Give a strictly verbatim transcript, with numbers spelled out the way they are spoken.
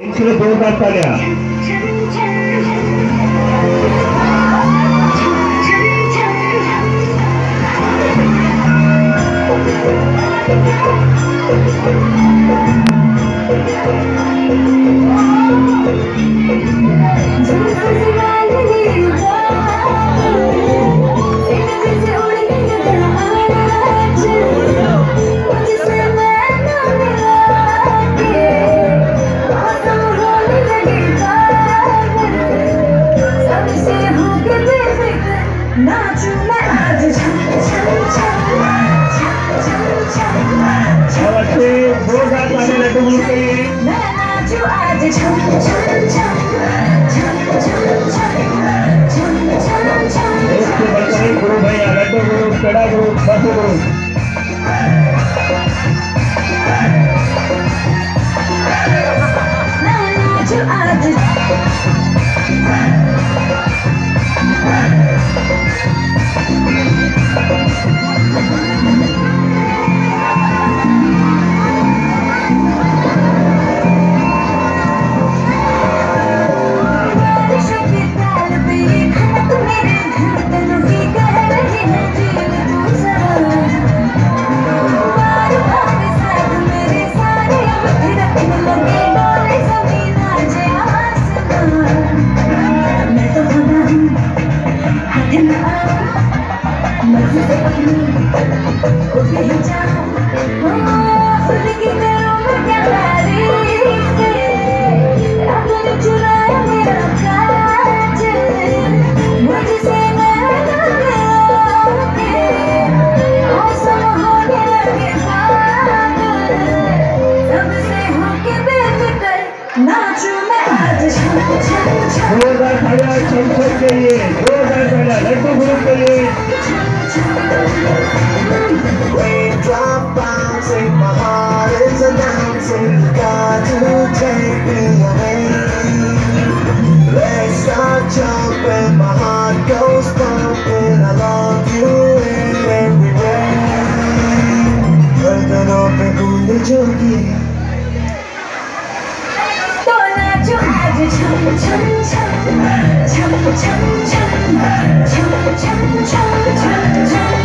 इसलिए जोरदार तालियां। गुरु भैया लड्डू गुरु पेड़ा गुरु बस गुरु जोरदार तालियां चमचम के लिए, जोरदार तालियां लड्डू गुरु के लिए। Raindrop bouncing, my heart is announcing, got to take me away. Let's start jumping, my heart goes pumping, I love you in every way. गर्दनों पे गूंजे जोगी chum chum chum chum chum chum chum chum chum chum chum